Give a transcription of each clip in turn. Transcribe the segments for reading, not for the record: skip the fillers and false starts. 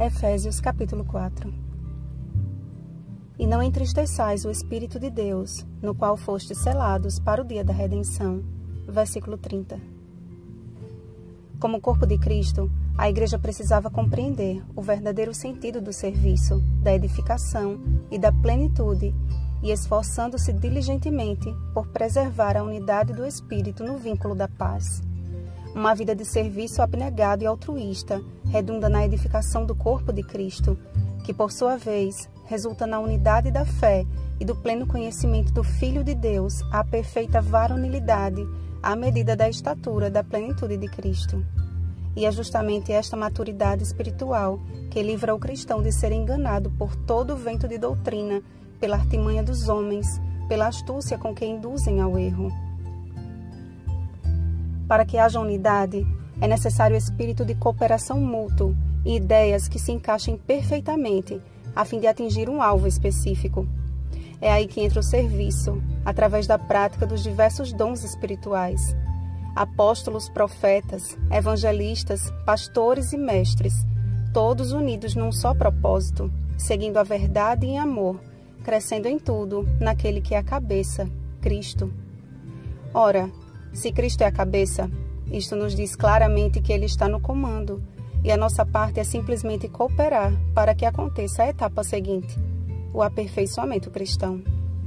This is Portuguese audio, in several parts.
Efésios capítulo 4. E não entristeçais o Espírito de Deus, no qual fostes selados para o dia da redenção. Versículo 30. Como corpo de Cristo, a Igreja precisava compreender o verdadeiro sentido do serviço, da edificação e da plenitude, e esforçando-se diligentemente por preservar a unidade do Espírito no vínculo da paz. Uma vida de serviço abnegado e altruísta redunda na edificação do corpo de Cristo, que, por sua vez, resulta na unidade da fé e do pleno conhecimento do Filho de Deus, à perfeita varonilidade, à medida da estatura da plenitude de Cristo. E é justamente esta maturidade espiritual que livra o cristão de ser enganado por todo o vento de doutrina, pela artimanha dos homens, pela astúcia com que induzem ao erro. Para que haja unidade, é necessário espírito de cooperação mútuo e ideias que se encaixem perfeitamente a fim de atingir um alvo específico. É aí que entra o serviço, através da prática dos diversos dons espirituais. Apóstolos, profetas, evangelistas, pastores e mestres, todos unidos num só propósito, seguindo a verdade em amor, crescendo em tudo naquele que é a cabeça, Cristo. Ora, se Cristo é a cabeça, isto nos diz claramente que Ele está no comando, e a nossa parte é simplesmente cooperar para que aconteça a etapa seguinte, o aperfeiçoamento cristão.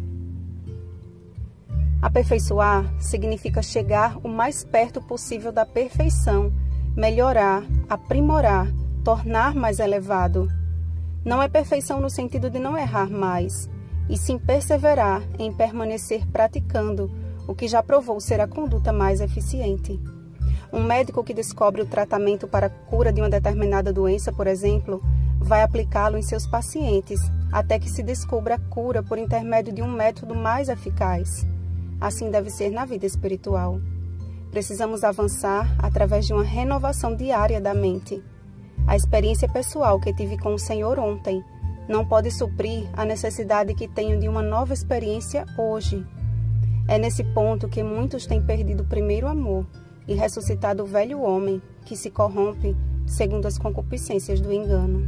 Aperfeiçoar significa chegar o mais perto possível da perfeição, melhorar, aprimorar, tornar mais elevado. Não é perfeição no sentido de não errar mais, e sim perseverar em permanecer praticando o que já provou ser a conduta mais eficiente. Um médico que descobre o tratamento para a cura de uma determinada doença, por exemplo, vai aplicá-lo em seus pacientes, até que se descubra a cura por intermédio de um método mais eficaz. Assim deve ser na vida espiritual. Precisamos avançar através de uma renovação diária da mente. A experiência pessoal que tive com o Senhor ontem não pode suprir a necessidade que tenho de uma nova experiência hoje. É nesse ponto que muitos têm perdido o primeiro amor e ressuscitado o velho homem, que se corrompe segundo as concupiscências do engano.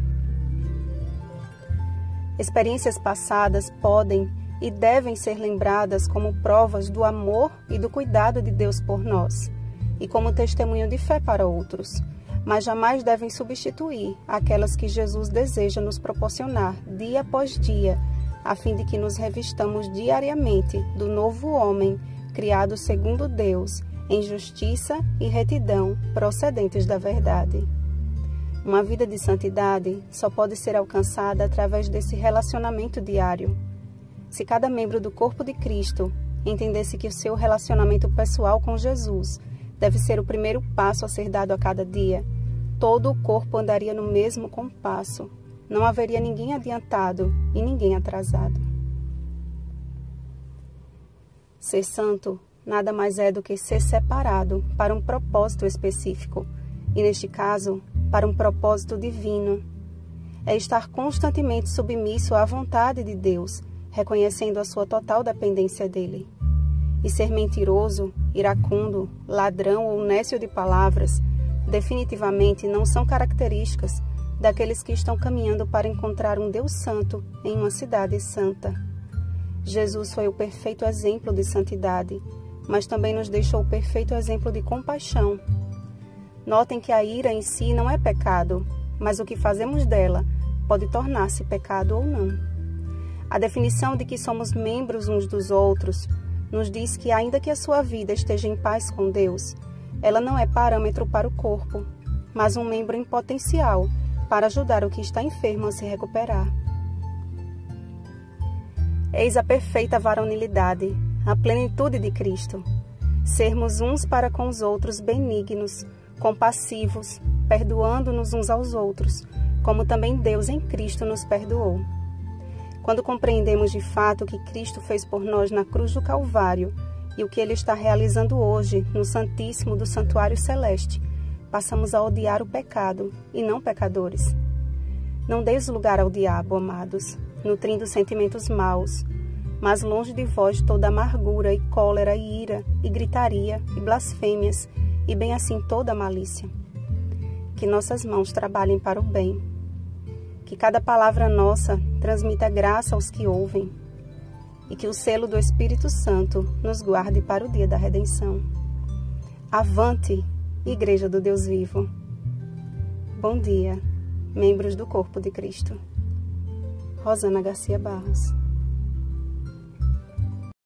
Experiências passadas podem e devem ser lembradas como provas do amor e do cuidado de Deus por nós, e como testemunho de fé para outros, mas jamais devem substituir aquelas que Jesus deseja nos proporcionar dia após dia, a fim de que nos revistamos diariamente do novo homem, criado segundo Deus, em justiça e retidão procedentes da verdade. Uma vida de santidade só pode ser alcançada através desse relacionamento diário. Se cada membro do corpo de Cristo entendesse que o seu relacionamento pessoal com Jesus deve ser o primeiro passo a ser dado a cada dia, todo o corpo andaria no mesmo compasso. Não haveria ninguém adiantado e ninguém atrasado. Ser santo nada mais é do que ser separado para um propósito específico, e neste caso, para um propósito divino. É estar constantemente submisso à vontade de Deus, reconhecendo a sua total dependência dele. E ser mentiroso, iracundo, ladrão ou nécio de palavras, definitivamente não são características daqueles que estão caminhando para encontrar um Deus santo em uma cidade santa. Jesus foi o perfeito exemplo de santidade, mas também nos deixou o perfeito exemplo de compaixão. Notem que a ira em si não é pecado, mas o que fazemos dela pode tornar-se pecado ou não. A definição de que somos membros uns dos outros nos diz que, ainda que a sua vida esteja em paz com Deus, ela não é parâmetro para o corpo, mas um membro em potencial para ajudar o que está enfermo a se recuperar. Eis a perfeita varonilidade, a plenitude de Cristo. Sermos uns para com os outros benignos, compassivos, perdoando-nos uns aos outros, como também Deus em Cristo nos perdoou. Quando compreendemos de fato o que Cristo fez por nós na cruz do Calvário e o que Ele está realizando hoje no Santíssimo do Santuário Celeste, passamos a odiar o pecado e não pecadores. Não deis lugar ao diabo, amados, nutrindo sentimentos maus, mas longe de vós toda amargura e cólera e ira e gritaria e blasfêmias e bem assim toda malícia. Que nossas mãos trabalhem para o bem, Que cada palavra nossa transmita graça aos que ouvem e que o selo do Espírito Santo nos guarde para o dia da redenção. Avante, Igreja do Deus Vivo. Bom dia, membros do Corpo de Cristo. Rosana Garcia Barros.